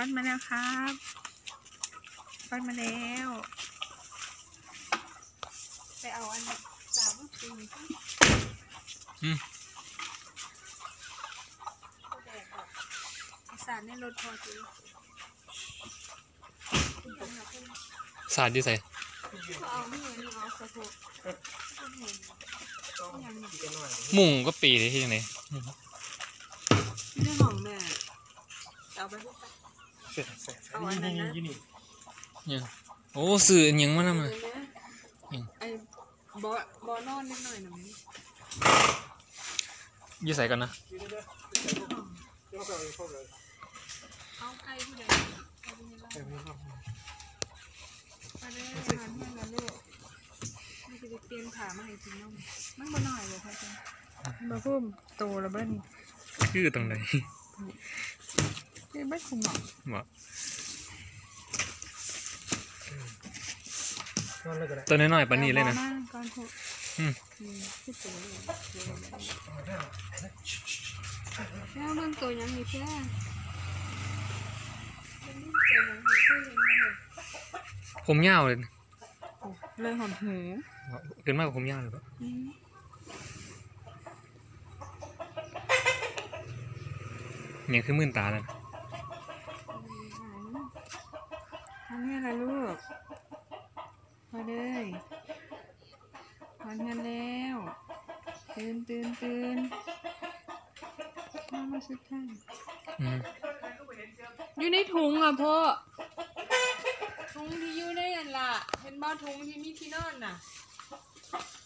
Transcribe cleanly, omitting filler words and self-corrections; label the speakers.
Speaker 1: ดมาแล้วครับทอดมาแล้วไปเอาอันสามปีสารในรถพอดี
Speaker 2: สาดอยู่ใส่
Speaker 1: เอาไม่เหมือนเอาสะโพก
Speaker 2: มุ่งก็ปีเลยที่ไหน
Speaker 1: เรื่องของแม่เอาไปเอาอันนั้นนะ
Speaker 2: เนี่ยโอ้สื่อยังมันน่ะ
Speaker 1: ไอ้บอนอนนิดหน่อยนะมั้ย
Speaker 2: อยู่ใส่กันนะ
Speaker 1: เอาไก่ผู้ใดมาเลยอาหารแห้งนะลูกไม่จะเตรียมขามาให้กินน้องมันบ่หน่อยเลยค่ะจ๊ะบ่พุ่มโตแล้วบ้านี่
Speaker 2: คือตรงไหน
Speaker 1: คือบ้านคุณหมอ
Speaker 2: ตัวน้อยๆปานนี้เลยนะ
Speaker 1: แล้วมันตัวยังมีแค่
Speaker 2: ผมยาวเลย
Speaker 1: เลยหอมหู
Speaker 2: เกินมากกว่าผมยาวเลยปะเนี่ยคือมื่นตาเลย
Speaker 1: ทำให้อะไรลูกมาเลยมาเงินแล้วตื่นมาสุดท้ายอยู่ในถุงอ่ะพ่อถุงที่อยู่ในอันล่ะเห็นบ้าถุงที่มีที่นอนน่ะ